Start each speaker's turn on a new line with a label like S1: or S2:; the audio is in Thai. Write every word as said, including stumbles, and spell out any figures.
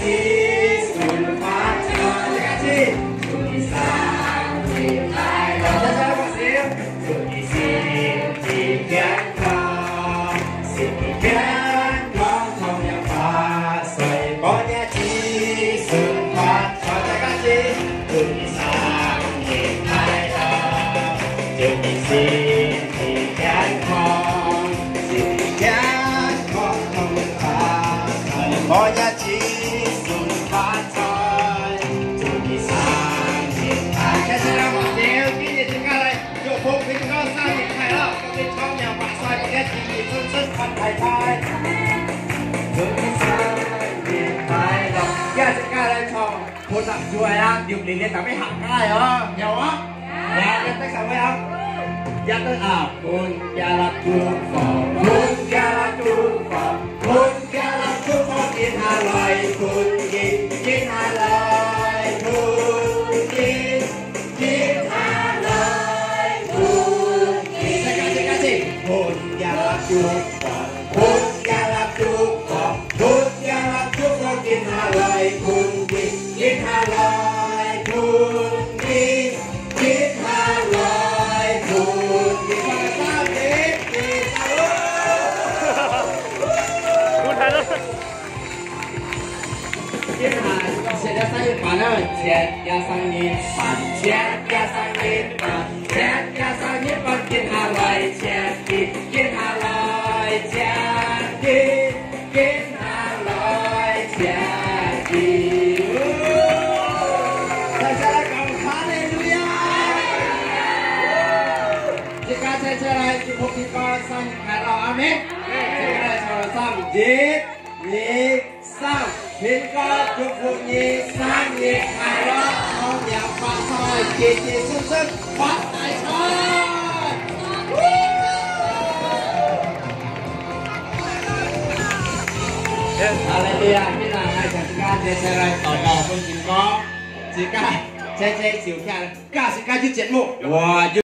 S1: trí xuân phát trời ca chi xuân sang thì thái lòng cha cha bác sĩ xuân thì xin thì kén con xin thì kén con không nhà pha xoay bỏ nhà chi xuân phát trời ca chi xuân thì sang thì thái lòng xuân thì xin thì kén con xin thì kén con không nhà pha xoay bỏ nhà chi xuân phát trời xuân thì sang thì thái cha cha bác sĩ今年请看来有风平高上也开了各位超鸟把帅不该提你春生穿太太春生也开了呀请看来唱โทรศัพท์ช่วยนะหยุดเรียนแต่ไม่หักได้เหรอเดี๋ยวอ่ะอย่าอย่าตั้งสาวไว้ครับอย่าตั้งอ่ะคุณอย่าละทุกฟองคุณอย่าละทุกฟองคุณอย่าละทุกฟองกินอร่อยคุณกินกินอร่อยคุณกินกินอร่อยคุณกินใช่กันใช่กันสิคุณอย่าละทุกฟองคุณอย่าละทุกฟองคุณอย่าละทุกฟองกินอร่อยคุณกินกินอร่อยคุณกินกินอร่อยคุณกินมาสามสิบกินอร่อยคุณถ่ายแล้วกินอาหารเสร็จแล้วใส่ปานเลยเช็ดยาสังยินปานเช็ดยาสังยินปานเช็ดยาสังยินปานกินอร่อยเช็ดกินกินอร่อยเช็ดกินกินอร่อยเช็ดกิน大家来搞哈利路亚！这个在这来祝福平安生日快乐，阿门！这个来唱上一、二、三，平安祝福你生日快乐，好年发财，健健康康发大财！哈利路亚！今日係大家這次嚟代表歡迎歌，自家謝謝小聽，加時間啲節目，哇！